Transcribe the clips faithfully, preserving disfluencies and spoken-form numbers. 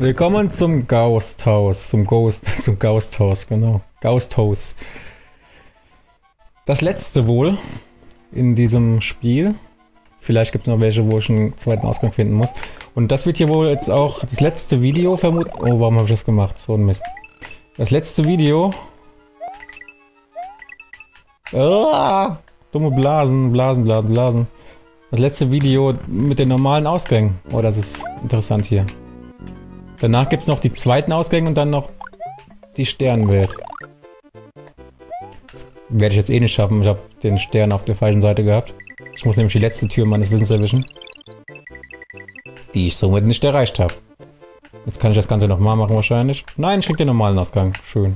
Willkommen zum Ghost House. Zum Ghost, zum Ghost House, genau. Ghost House. Das letzte wohl in diesem Spiel. Vielleicht gibt es noch welche, wo ich einen zweiten Ausgang finden muss. Und das wird hier wohl jetzt auch das letzte Video vermuten. Oh, warum habe ich das gemacht? So ein Mist. Das letzte Video. Ah, dumme Blasen, Blasen, Blasen, Blasen. Das letzte Video mit den normalen Ausgängen. Oh, das ist interessant hier. Danach gibt es noch die zweiten Ausgänge und dann noch die Sternwelt. Das werde ich jetzt eh nicht schaffen. Ich habe den Stern auf der falschen Seite gehabt. Ich muss nämlich die letzte Tür meines Wissens erwischen. Die ich somit nicht erreicht habe. Jetzt kann ich das Ganze nochmal machen wahrscheinlich. Nein, ich krieg den normalen Ausgang. Schön.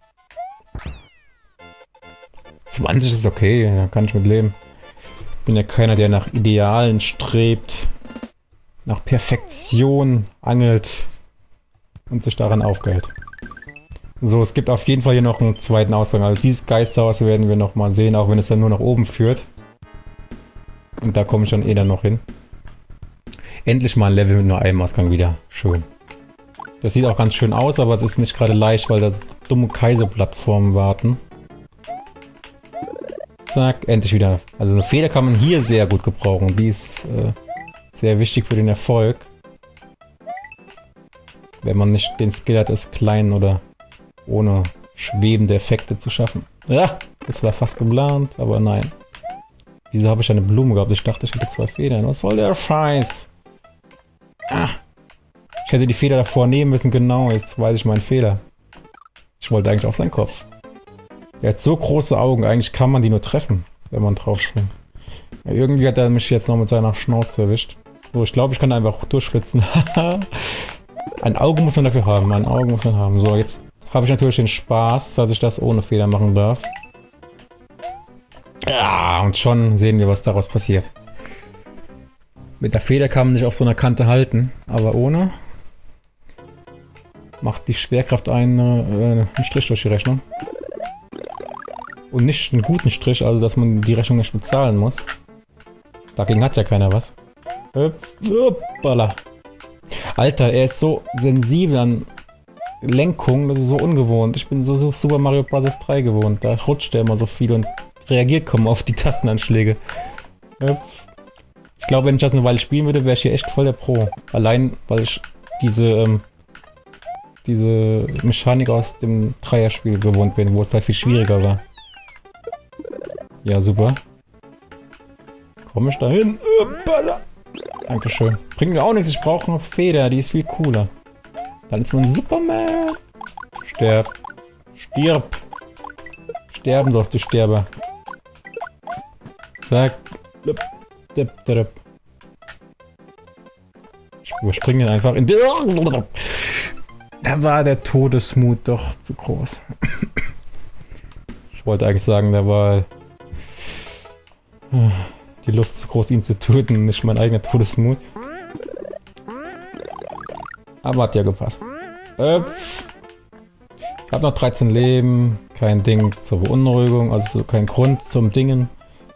zwanzig ist okay, da kann ich mit leben. Ich bin ja keiner, der nach Idealen strebt. Nach Perfektion angelt. Und sich daran aufgehält. So, es gibt auf jeden Fall hier noch einen zweiten Ausgang. Also dieses Geisterhaus werden wir noch mal sehen, auch wenn es dann nur nach oben führt. Und da komme ich dann eh dann noch hin. Endlich mal ein Level mit nur einem Ausgang wieder. Schön. Das sieht auch ganz schön aus, aber es ist nicht gerade leicht, weil da dumme Kaiserplattformen warten. Zack, endlich wieder. Also eine Feder kann man hier sehr gut gebrauchen. Die ist äh, sehr wichtig für den Erfolg. Wenn man nicht den Skill hat, es klein oder ohne schwebende Effekte zu schaffen. Ja, das war fast geplant, aber nein. Wieso habe ich eine Blume gehabt? Ich dachte, ich hätte zwei Federn. Was soll der Scheiß? Ah, ich hätte die Feder davor nehmen müssen, genau. Jetzt weiß ich meinen Fehler. Ich wollte eigentlich auf seinen Kopf. Der hat so große Augen, eigentlich kann man die nur treffen, wenn man drauf springt. Ja, irgendwie hat er mich jetzt noch mit seiner Schnauze erwischt. So, ich glaube, ich kann einfach durchschwitzen. Ein Auge muss man dafür haben, ein Auge muss man haben. So, jetzt habe ich natürlich den Spaß, dass ich das ohne Feder machen darf. Ja, und schon sehen wir, was daraus passiert. Mit der Feder kann man nicht auf so einer Kante halten, aber ohne macht die Schwerkraft einen, äh, einen Strich durch die Rechnung. Und nicht einen guten Strich, also dass man die Rechnung nicht bezahlen muss. Dagegen hat ja keiner was. Hoppala. Alter, er ist so sensibel an Lenkung, das ist so ungewohnt. Ich bin so, so Super Mario Bros. drei gewohnt. Da rutscht er immer so viel und reagiert kaum auf die Tastenanschläge. Ich glaube, wenn ich das eine Weile spielen würde, wäre ich hier echt voll der Pro. Allein, weil ich diese, ähm, diese Mechanik aus dem Dreierspiel gewohnt bin, wo es halt viel schwieriger war. Ja, super. Komme ich da hin? Dankeschön. Bringt mir auch nichts, ich brauche eine Feder, die ist viel cooler. Dann ist man Superman. Sterb. Stirb. Sterben sollst du, Sterber. Zack. Ich überspringe den einfach in... Da war der Todesmut doch zu groß. Ich wollte eigentlich sagen, da war... die Lust zu groß, ihn zu töten, nicht mein eigener Todesmut. Aber hat ja gepasst. Äh, ich habe noch dreizehn Leben, kein Ding zur Beunruhigung, also kein Grund zum Dingen.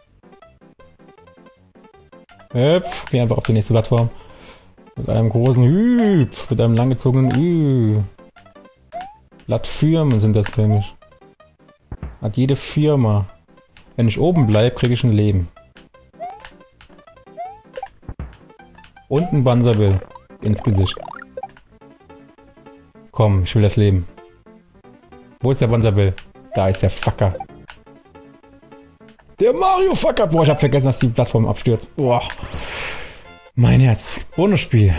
Hüpf, geh einfach auf die nächste Plattform. Mit einem großen Hüpf, mit einem langgezogenen Ü. Plattfirmen sind das nämlich. Hat jede Firma. Wenn ich oben bleibe, kriege ich ein Leben. Und ein Banserbill ins Gesicht. Komm, ich will das Leben. Wo ist der Banserbill? Da ist der Fucker. Der Mario Fucker! Boah, ich hab vergessen, dass die Plattform abstürzt. Boah. Mein Herz. Bonusspiel.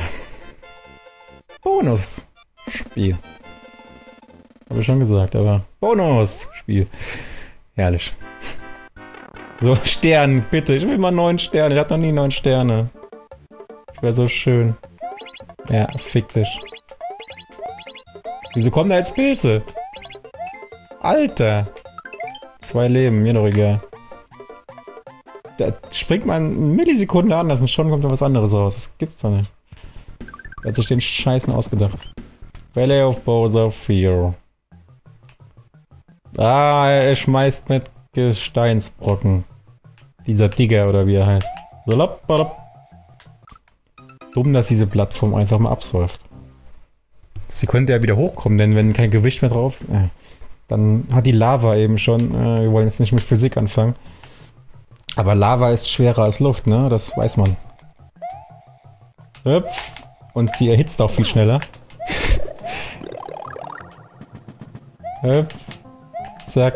Bonusspiel. Habe ich schon gesagt, aber Bonusspiel. Herrlich. So, Stern, bitte. Ich will mal neun Sterne. Ich hatte noch nie neun Sterne. Das wäre so schön. Ja, fick dich. Wieso kommen da jetzt Pilze? Alter. Zwei Leben, mir doch egal. Da springt man eine Millisekunde anders und schon kommt da was anderes raus. Das gibt's doch nicht. Er hat sich den Scheißen ausgedacht. Valley of Bowser vier. Ah, er schmeißt mit Gesteinsbrocken. Dieser Digger oder wie er heißt. Dumm, dass diese Plattform einfach mal absäuft. Sie könnte ja wieder hochkommen, denn wenn kein Gewicht mehr drauf ist, äh, dann hat die Lava eben schon, äh, wir wollen jetzt nicht mit Physik anfangen. Aber Lava ist schwerer als Luft, ne? Das weiß man. Hüpf. Und sie erhitzt auch viel schneller. Hüpf. Zack.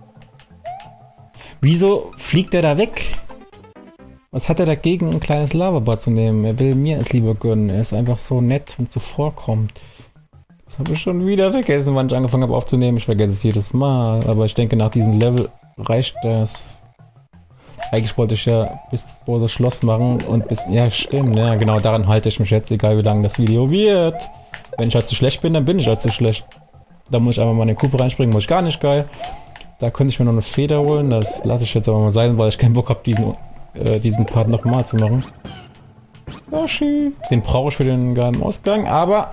Wieso fliegt er da weg? Was hat er dagegen, ein kleines Lavabad zu nehmen? Er will mir es lieber gönnen. Er ist einfach so nett und zuvorkommt. Das habe ich schon wieder vergessen, wann ich angefangen habe aufzunehmen. Ich vergesse es jedes Mal. Aber ich denke, nach diesem Level reicht das. Eigentlich wollte ich ja bis vor das Schloss machen und bis... Ja, stimmt. Ja, genau daran halte ich mich jetzt, egal wie lang das Video wird. Wenn ich halt zu schlecht bin, dann bin ich halt zu schlecht. Da muss ich einfach mal in den Kupe reinspringen, muss ich gar nicht geil. Da könnte ich mir noch eine Feder holen. Das lasse ich jetzt aber mal sein, weil ich keinen Bock habe, diesen, äh, diesen Part nochmal zu machen. Yoshi. Den brauche ich für den geheimen Ausgang, aber...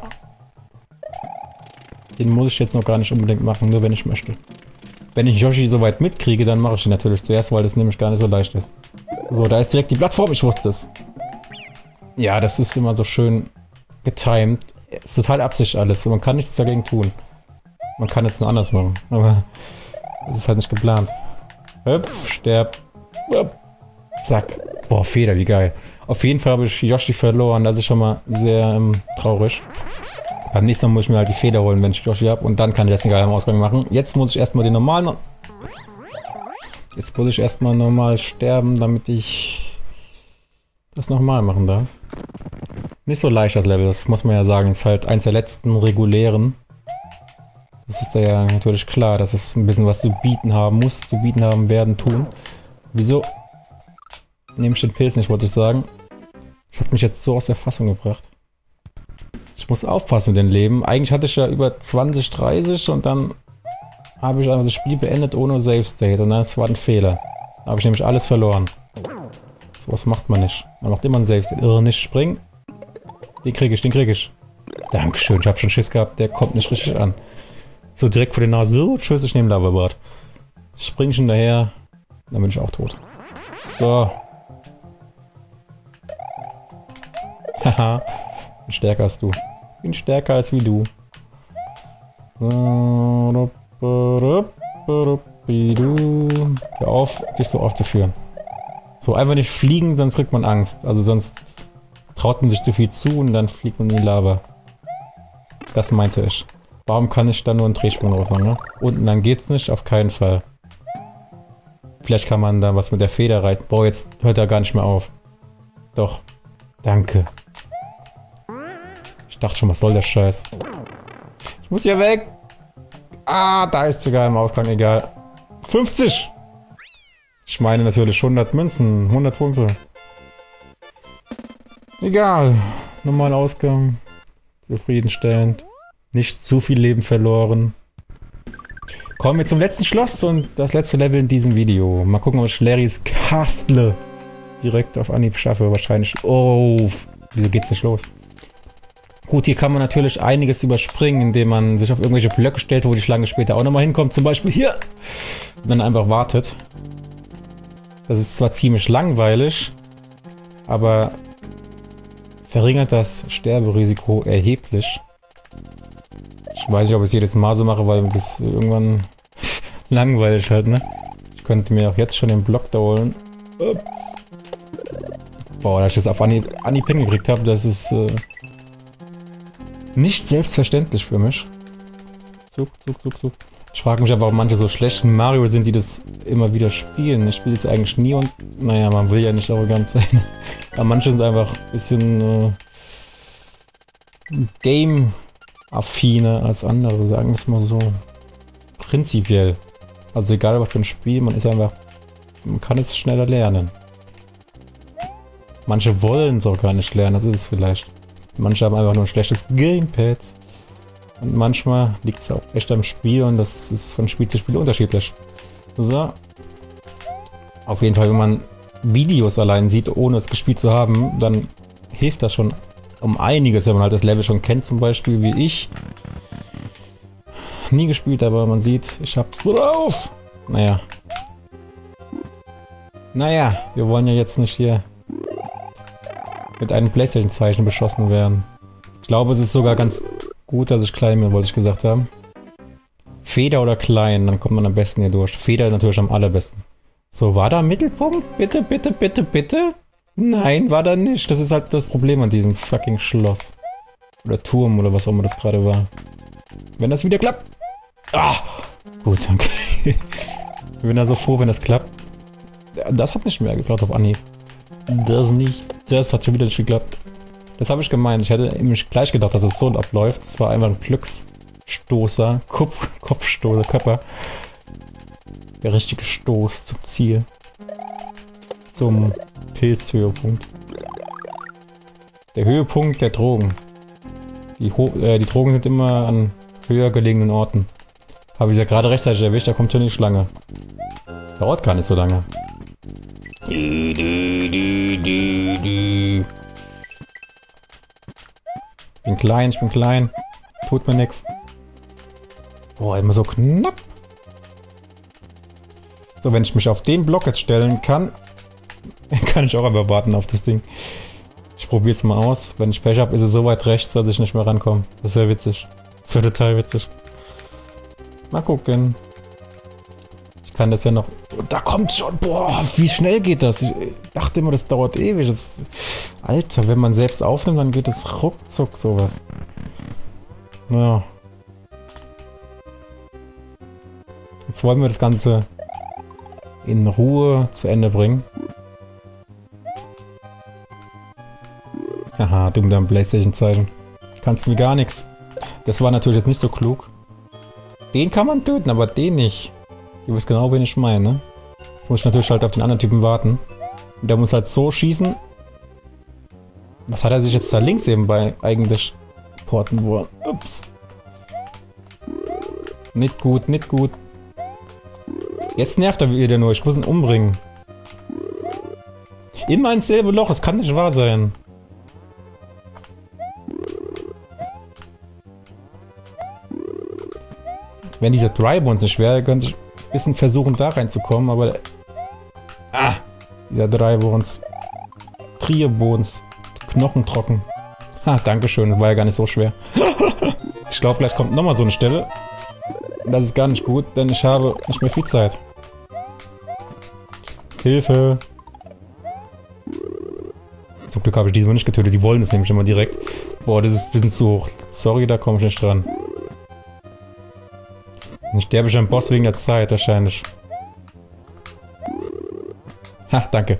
Den muss ich jetzt noch gar nicht unbedingt machen, nur wenn ich möchte. Wenn ich Yoshi soweit mitkriege, dann mache ich ihn natürlich zuerst, weil das nämlich gar nicht so leicht ist. So, da ist direkt die Plattform, ich wusste es. Ja, das ist immer so schön getimed. Ist total Absicht alles, man kann nichts dagegen tun. Man kann es nur anders machen, aber es ist halt nicht geplant. Hüpf, sterb. Hüpf. Zack. Boah, Feder, wie geil. Auf jeden Fall habe ich Yoshi verloren, das ist schon mal sehr ähm, traurig. Beim nächsten Mal muss ich mir halt die Feder holen, wenn ich Yoshi habe. Und dann kann ich das den geheimen Ausgang machen. Jetzt muss ich erstmal den normalen... Jetzt muss ich erstmal normal sterben, damit ich das nochmal machen darf. Nicht so leicht das Level, das muss man ja sagen. Ist halt eins der letzten regulären. Das ist ja natürlich klar, dass es ein bisschen was zu bieten haben muss. Zu bieten haben werden, tun. Wieso nehme ich den Pilz nicht, wollte ich sagen. Das hat mich jetzt so aus der Fassung gebracht. Ich muss aufpassen mit dem Leben. Eigentlich hatte ich ja über zwanzig, dreißig und dann habe ich einfach das Spiel beendet ohne Save State und das war ein Fehler. Da habe ich nämlich alles verloren. So was macht man nicht. Man macht immer ein Save State. Irre, nicht springen. Den kriege ich, den kriege ich. Dankeschön, ich habe schon Schiss gehabt, der kommt nicht richtig an. So direkt vor der Nase. So, tschüss, ich nehme Lavabad. Spring ich hinterher, dann bin ich auch tot. So. Haha. Bin stärker als du. Bin stärker als wie du. Hör auf, dich so aufzuführen. So, einfach nicht fliegen, sonst kriegt man Angst. Also sonst traut man sich zu viel zu und dann fliegt man in die Lava. Das meinte ich. Warum kann ich da nur einen Drehsprung drauf machen, ne? Unten dann geht's nicht, auf keinen Fall. Vielleicht kann man da was mit der Feder reißen. Boah, jetzt hört er gar nicht mehr auf. Doch. Danke. Ich dachte schon, was soll der Scheiß? Ich muss hier weg. Ah, da ist sogar im Ausgang, egal. fünfzig! Ich meine natürlich hundert Münzen, hundert Punkte. Egal. Normaler Ausgang. Zufriedenstellend. Nicht zu viel Leben verloren. Kommen wir zum letzten Schloss und das letzte Level in diesem Video. Mal gucken, ob ich Larrys Castle direkt auf Anhieb schaffe. Wahrscheinlich... Oh, wieso geht's nicht los? Gut, hier kann man natürlich einiges überspringen, indem man sich auf irgendwelche Blöcke stellt, wo die Schlange später auch nochmal hinkommt. Zum Beispiel hier. Und dann einfach wartet. Das ist zwar ziemlich langweilig, aber verringert das Sterberisiko erheblich. Ich weiß nicht, ob ich es jedes Mal so mache, weil das irgendwann langweilig halt, ne? Ich könnte mir auch jetzt schon den Block da holen. Boah, dass ich das auf Anhieb hingekriegt habe, das ist äh, nicht selbstverständlich für mich. Zug, zug, zug, zug. Ich frage mich aber, warum manche so schlecht in Mario sind, die das immer wieder spielen. Ich spiele es eigentlich nie und, naja, man will ja nicht arrogant sein. Aber manche sind einfach ein bisschen äh, Game-affiner als andere, sagen wir es mal so. Prinzipiell. Also egal was für ein Spiel, man ist einfach, man kann es schneller lernen. Manche wollen es auch gar nicht lernen, das ist es vielleicht. Manche haben einfach nur ein schlechtes Gamepad. Und manchmal liegt es auch echt am Spiel und das ist von Spiel zu Spiel unterschiedlich. So. Auf jeden Fall, wenn man Videos allein sieht, ohne es gespielt zu haben, dann hilft das schon um einiges, wenn man halt das Level schon kennt, zum Beispiel wie ich. Nie gespielt, aber man sieht, ich hab's drauf. Naja. Naja, wir wollen ja jetzt nicht hier mit einem PlayStation-Zeichen beschossen werden. Ich glaube, es ist sogar ganz Gut, dass ich klein bin, wollte ich gesagt haben. Feder oder klein, dann kommt man am besten hier durch. Feder ist natürlich am allerbesten. So, war da ein Mittelpunkt? Bitte, bitte, bitte, bitte? Nein, war da nicht. Das ist halt das Problem an diesem fucking Schloss. Oder Turm oder was auch immer das gerade war. Wenn das wieder klappt. Ah! Gut, okay. Ich bin da so froh, wenn das klappt. Das hat nicht mehr geklappt auf Anhieb. Das nicht. Das hat schon wieder nicht geklappt. Das habe ich gemeint. Ich hätte nämlich gleich gedacht, dass es so abläuft. Das war einfach ein Glücksstoßer. Kopf, Kopfstoßer, Körper. Der richtige Stoß zum Ziel. Zum Pilzhöhepunkt. Der Höhepunkt der Drogen. Die, Ho äh, die Drogen sind immer an höher gelegenen Orten. Habe ich ja gerade rechtzeitig erwischt, da kommt schon die Schlange. Dauert gar nicht so lange. Du, du, du, du, du. Ich bin klein, ich bin klein. Tut mir nix. Boah, immer so knapp. So, wenn ich mich auf den Block jetzt stellen kann, kann ich auch einfach warten auf das Ding. Ich probiere es mal aus. Wenn ich Pech habe, ist es so weit rechts, dass ich nicht mehr rankomme. Das wäre witzig. Das wäre total witzig. Mal gucken. Ich kann das ja noch... Da kommt schon... Boah, wie schnell geht das? Ich dachte immer, das dauert ewig. Das, Alter, wenn man selbst aufnimmt, dann geht es ruckzuck sowas. Ja. Jetzt wollen wir das Ganze in Ruhe zu Ende bringen. Aha, dumm da am PlayStation-Zeichen. Kannst mir gar nichts. Das war natürlich jetzt nicht so klug. Den kann man töten, aber den nicht. Ihr wisst genau, wen ich meine, ne? Jetzt muss ich natürlich halt auf den anderen Typen warten. Und der muss halt so schießen. Was hat er sich jetzt da links eben bei eigentlich porten wollen? Ups. Nicht gut, nicht gut. Jetzt nervt er wieder nur. Ich muss ihn umbringen. Immer ins selbe Loch. Das kann nicht wahr sein. Wenn dieser Drybones nicht wäre, könnte ich ein bisschen versuchen, da reinzukommen, aber... Ah! Dieser Drybones. Trierbones. Knochentrocken. Ha, dankeschön. Das war ja gar nicht so schwer. Ich glaube, gleich kommt nochmal so eine Stelle. Und das ist gar nicht gut, denn ich habe nicht mehr viel Zeit. Hilfe! Zum Glück habe ich diese nicht getötet. Die wollen es nämlich immer direkt. Boah, das ist ein bisschen zu hoch. Sorry, da komme ich nicht dran. Ich sterbe schon am Boss wegen der Zeit, wahrscheinlich. Ha, danke.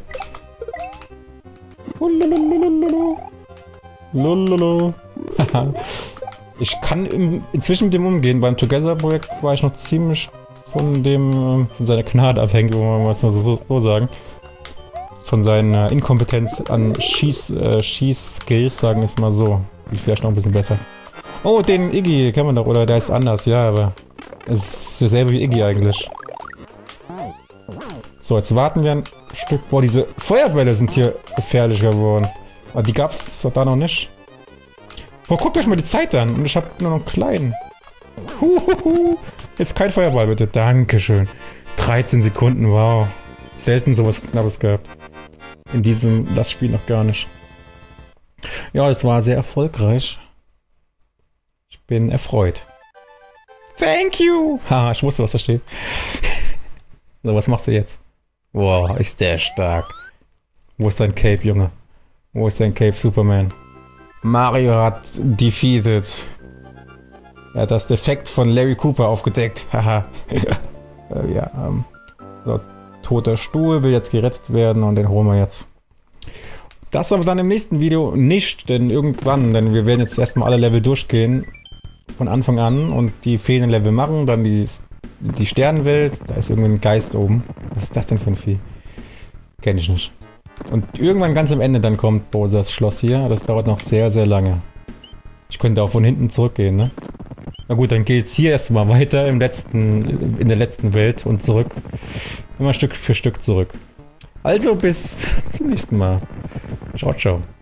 Ich kann im, inzwischen mit dem umgehen. Beim Together-Projekt war ich noch ziemlich von dem, von seiner Gnade abhängig, wenn man es mal so, so sagen. Von seiner Inkompetenz an Schieß, äh, Schieß-Skills, sagen wir es mal so. Wie vielleicht noch ein bisschen besser. Oh, den Iggy kennen wir doch, oder der ist anders, ja, aber... Es ist dasselbe wie Iggy eigentlich. So, jetzt warten wir ein Stück. Boah, diese Feuerbälle sind hier gefährlich geworden. Aber die gab es da noch nicht. Boah, guckt euch mal die Zeit an. Und ich habe nur noch einen kleinen. Huhuhu. Jetzt kein Feuerball, bitte. Dankeschön. dreizehn Sekunden, wow. Selten sowas Knappes gehabt. In diesem Lastspiel noch gar nicht. Ja, es war sehr erfolgreich. Ich bin erfreut. Thank you! Ha, ich wusste, was da steht. So, was machst du jetzt? Wow, ist der stark. Wo ist dein Cape, Junge? Wo ist dein Cape, Superman? Mario hat defeated. Er hat das Defekt von Larry Cooper aufgedeckt. Haha. äh, ja, ähm. So, toter Stuhl will jetzt gerettet werden und den holen wir jetzt. Das aber dann im nächsten Video nicht, denn irgendwann, denn wir werden jetzt erstmal alle Level durchgehen. Von Anfang an und die fehlenden Level machen, dann die, die Sternenwelt, da ist irgendwie ein Geist oben. Was ist das denn für ein Vieh? Kenn ich nicht. Und irgendwann ganz am Ende dann kommt Bowsers Schloss hier, das dauert noch sehr, sehr lange. Ich könnte auch von hinten zurückgehen, ne? Na gut, dann geht's hier erstmal weiter im letzten, in der letzten Welt und zurück. Immer Stück für Stück zurück. Also bis zum nächsten Mal. Ciao, ciao.